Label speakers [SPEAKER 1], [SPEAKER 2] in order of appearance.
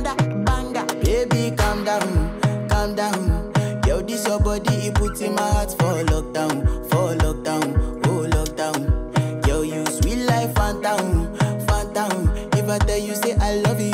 [SPEAKER 1] another banger. Baby, calm down. Yo, this your body, it puts in my heart for lockdown, oh lockdown. Yo, you sweet life, phantom. If I tell you say I love you,